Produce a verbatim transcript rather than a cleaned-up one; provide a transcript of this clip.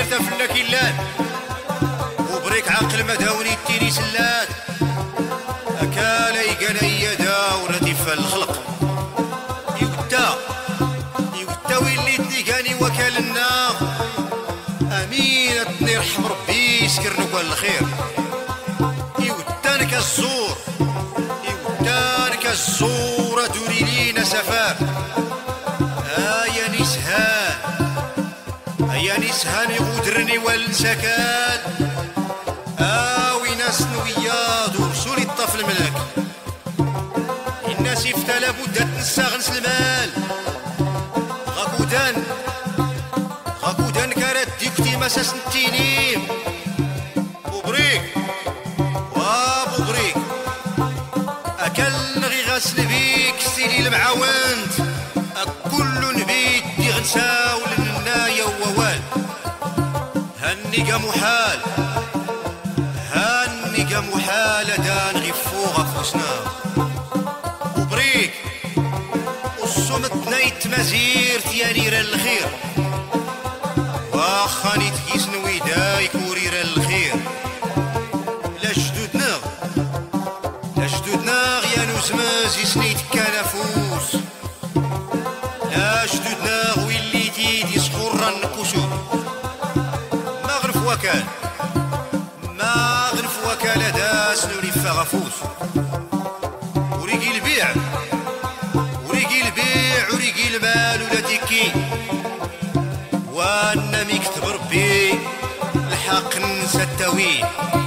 دير تفلا كيلان وبريك عقل ما داوني التيري سلات أكالي قالي داورة تفا الخلق يوتا يوتا ويلي تلقاني وكال النار أمين أتني رحم ربي يسكرنو قال الخير يوتانك الزور يوتانك الزور دوري لينا سفار آيا نسهان آيا نسهان يغودرني والسكان آوي ناس نوياد ورسولي الطفل ملك الناس يفتلا بودات نساغنس المال غاكودان غاكودان كارات ديكتي مساس نتينيم بوبريك وابوبريك أكل غي غاسل بيك سيلي المعاونت أكل نبيت دي غنساول النايا ووال هنيقا محال هنيقا محال دان غفو غفوسنا بوبريك الصمت نايت مزير تيانير الخير واخاني تكيس نويدايك ورير الخير لا جدودنا لا جدودنا غيانو زمازي سنيت كنافوس لا جدودنا ويلي ديد يسخر النكوسو ما غرف وكان ما غرف وكال داس نوري فغفوس وريقي البيع وريقي البيع وريقي المال ولا تيكي وانا ميكتب ربي الحق ننسى التاويل